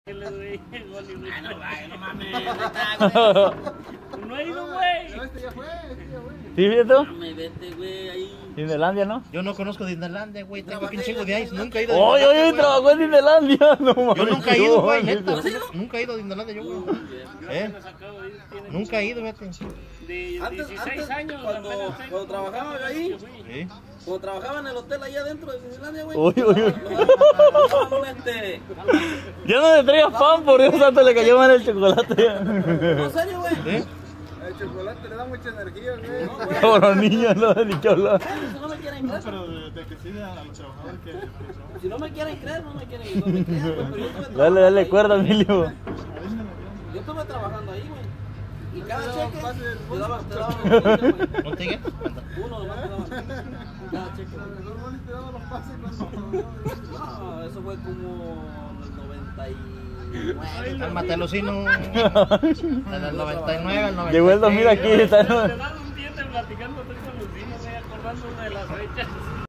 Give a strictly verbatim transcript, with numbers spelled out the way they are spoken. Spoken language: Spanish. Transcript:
Ah, no, vaya, no mames. No he ido, güey. No, este ya fue, este ya fue. ¿Sí, Vieto? Dame, vete, güey, ahí. Disneylandia, ¿no? Yo no conozco Disneylandia, güey. Tengo aquí un chingo de ice. Nunca he ido a Oye, Disneylandia, oye, güey. trabajó en Disneylandia. No, Yo mames, nunca he ido, güey, no, neta. ¿No has ido? Nunca he ido a Disneylandia, yo, güey. ¿Eh? Apenas acabo de ir, tiene Nunca he ido, fíjate. de Antes, dieciséis antes, años. cuando, apenas tengo. cuando trabajaba yo ahí, ¿Sí? cuando trabajaba en el hotel ahí adentro de Disneylandia, güey. Uy, uy, uy. Daban un este. Ya no le traigas pan, por Dios santo, le cayó mal el chocolate. No, en serio, güey. ¿Sí? El chocolate le da mucha energía, güey. No, güey. Cabrón, niño, no, ni que hablar. Si no me quieren creer, Pero de, de que sí a los trabajadores que... si no me quieren creer, no me quieren, no me crean, güey. Pero yo estuve Dale, trabajando dale ahí. cuerda, Emilio. Yo estuve trabajando ahí, güey. Y cada Te cheque daban pase del te daban, te daban un billete, güey. ¿No te digas? Uno nomás te daban. Cada cheque. A lo mejor Bonnie te daba los pases cuando... No, eso fue como el noventa y nueve. Cálmate, Lucino. En el noventa y nueve, el noventa y seis. Llegó el dos mil aquí, está. Te dan un diente platicando con Lucino, güey, acordándome de las fechas.